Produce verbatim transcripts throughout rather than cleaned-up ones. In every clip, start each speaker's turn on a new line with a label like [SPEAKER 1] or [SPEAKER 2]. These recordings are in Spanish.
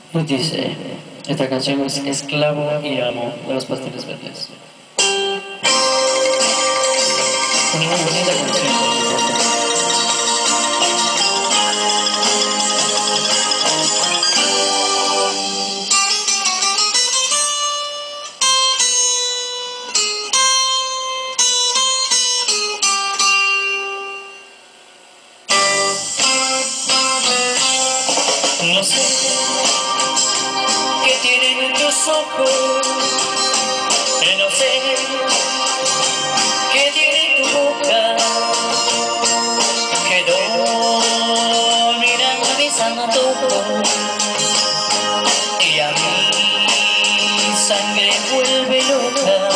[SPEAKER 1] Pues dice, esta canción es Esclavo y Amo de Los Pasteles Verdes. Una muy bonita canción, por supuesto. No sé qué tienen tus ojos, no sé qué tiene tu boca, que dominan a mis antojos y a mi sangre vuelve loca.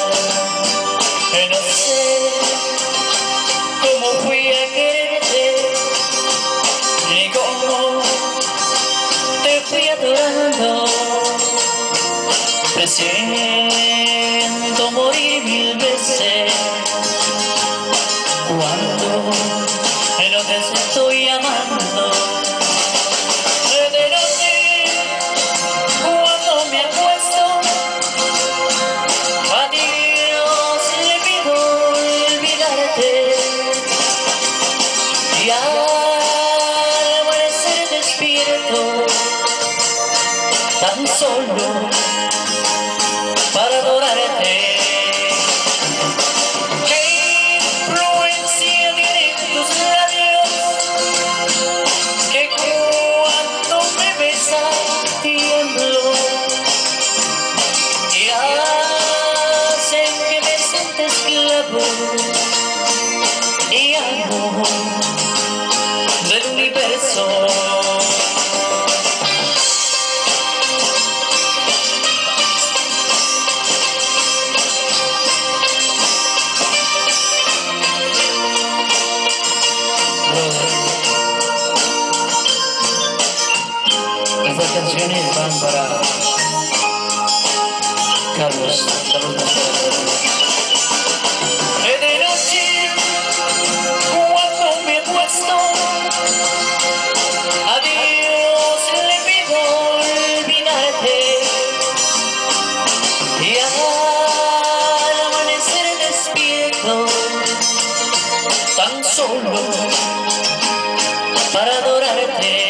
[SPEAKER 1] No sé cómo fui a quererte ni cómo te fui adorando. Presiento morir mil veces cuando no te estoy amando. De noche, cuando me acuesto, a Dios le pido olvidarte, y al amanecer despierto tan solo para adorarte. Qué influencia tienen tus labios, que cuando me besas tiemblo y hacen que me sienta esclavo y amo del universo. Estas canciones van para Carlos, Carlos Nazaret. De noche, cuando me acuesto, a Dios le pido olvidarte, y al amanecer despierto tan solo para adorarte.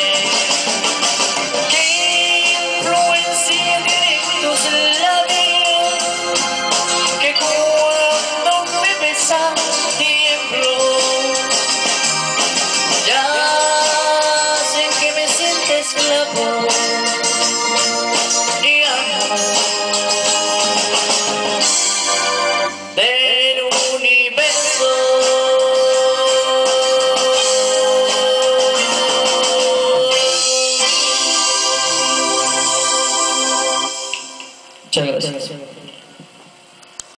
[SPEAKER 1] Esclavo y amo del universo. Muchas gracias.